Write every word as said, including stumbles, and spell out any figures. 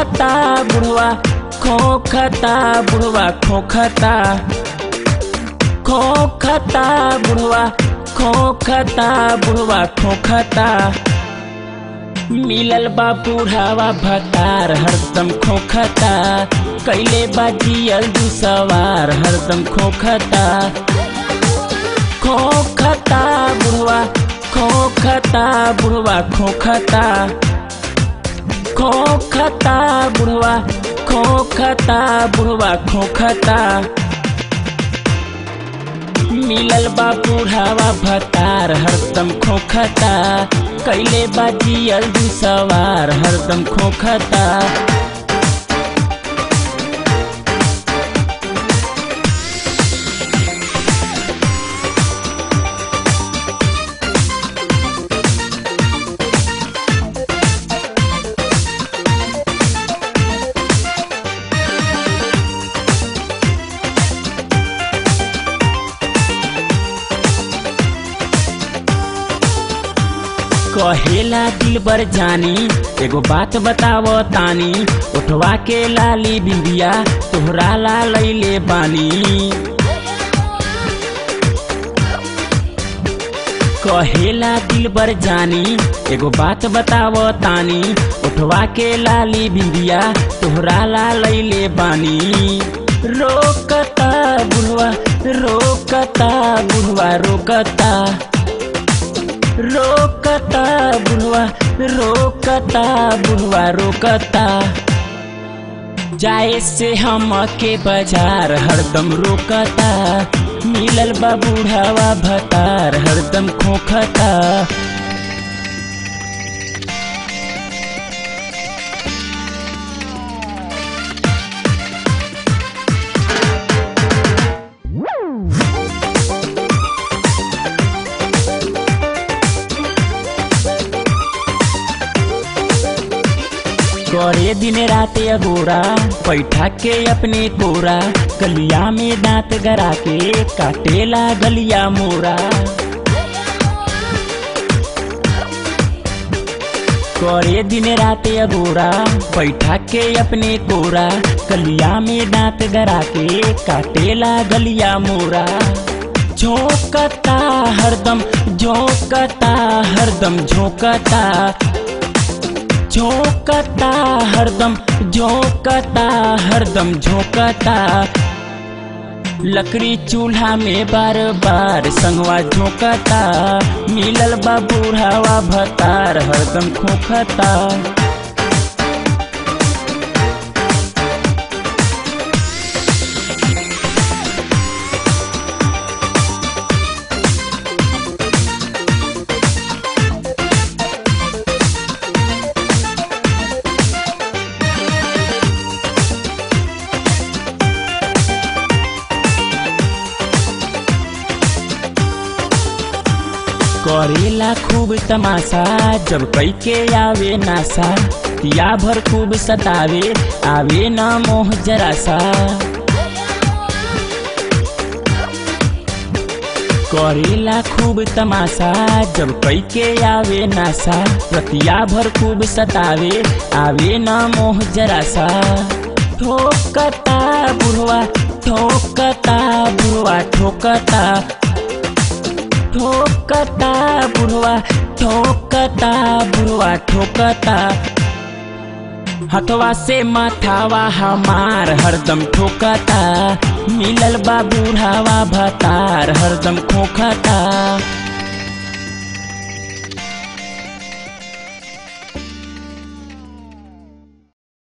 खोखता बुढ़वा खोखता बुढ़वा खोखता खोखता बुढ़वा खोखता बुढ़वा खोखता। मिलल बा बुढ़ावा भतार हरदम खोखता, कैले बा जियल दू सवार हरदम खोखता। खोखता बुढ़वा खोखता बुढ़वा खोखता खोखता बुढ़वा खोखता बुढ़वा खोखता। मिलल बा बुढ़ावा भतार हरदम खोखता, कैले बा जियल दू सवार हरदम खोखता। कहेला दिलबर जानी एगो बात बताव तानी, उठवा के लाली बिंदिया तोहरा ला लैले बानी। कहेला दिलबर जानी एगो बात बताव तानी, उठवा के लाली बिंदिया तोहरा ला लैले बानी। रोकता बुढ़वा रोकता बुढ़वा रोकता रोकता बुढ़वा रोकता बुढ़वा रोकता। जाए से हम के बाजार हरदम रोकता, मिलल बा बुढ़ावा भतार हरदम खोखता। करे दिन रात अगोरा बैठा के अपने कोरा, गलिया में दांत गरा के काटेला गलिया मोरा। करे दिन रात अगोरा बैठा के अपने कोरा, गलिया में दांत गरा के काटेला गलिया मोरा। झोंकता हरदम झोंकता हरदम झोंकता झोंकता हरदम झोंकता हरदम झोंकता। लकड़ी चूल्हा में बार बार संगवा झोंकता, मिलल बा बुढ़ावा भतार हरदम खोखता। करेला खूब तमाशा जब कई के आवे नासा, या भर खूब सतावे आवे ना मोह जरा सा। करेला खूब तमाशा जब कई के आवे नासा, रतिया भर खूब सतावे आवे ना मोह जरा सा। ठोकता बुढ़वा ठोकता बुढ़वा ठोकता ठोकता बुढ़वा ठोकता बुढ़वा ठोकता। हथवा से माथावा हमार हरदम ठोकता, मिलल बा बुढ़ावा भतार हरदम खोखता।